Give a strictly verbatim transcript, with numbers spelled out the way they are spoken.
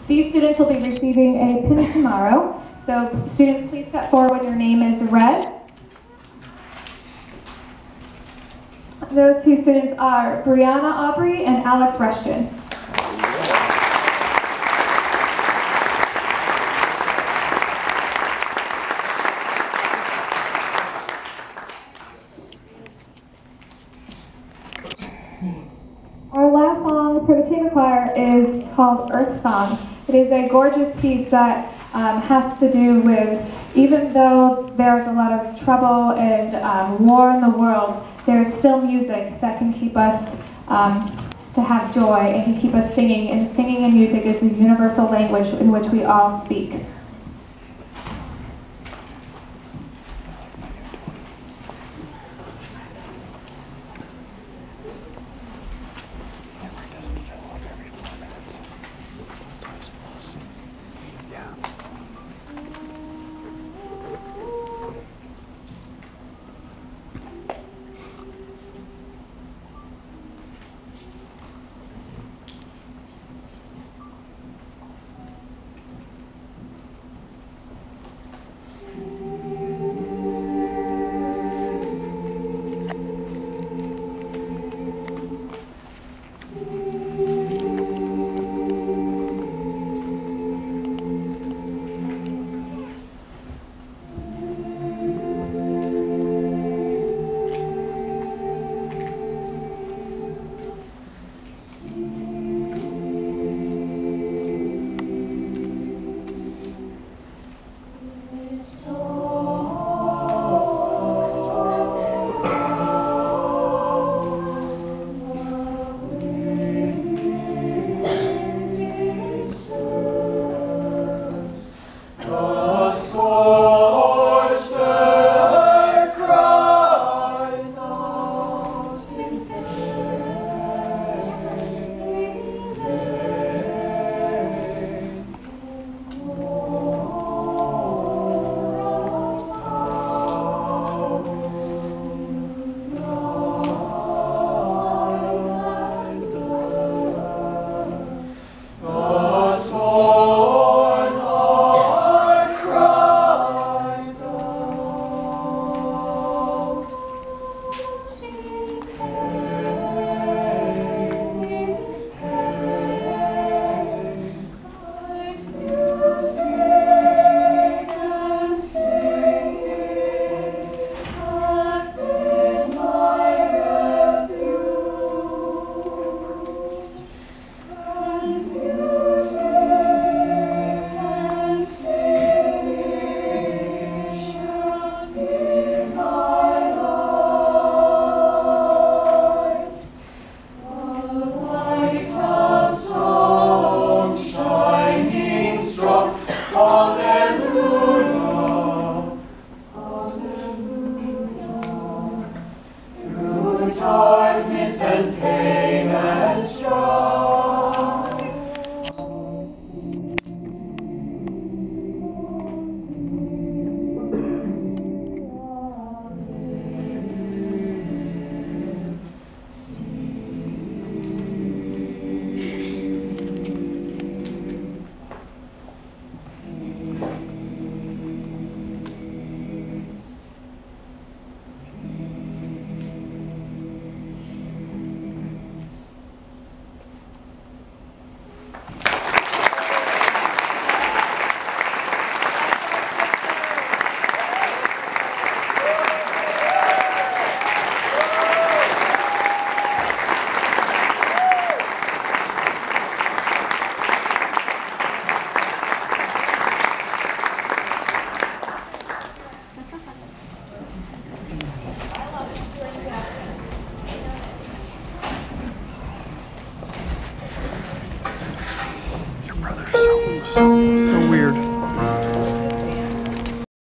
These students will be receiving a pin tomorrow. So students, please step forward when your name is read. Those two students are Brianna Aubrey and Alex Rushton. Our last song for the chamber choir is called Earth Song. It is a gorgeous piece that um, has to do with, even though there's a lot of trouble and um, war in the world, there's still music that can keep us um, to have joy and can keep us singing. And singing and music is a universal language in which we all speak. Darkness and pain and strife. Your brother's so, so, so weird.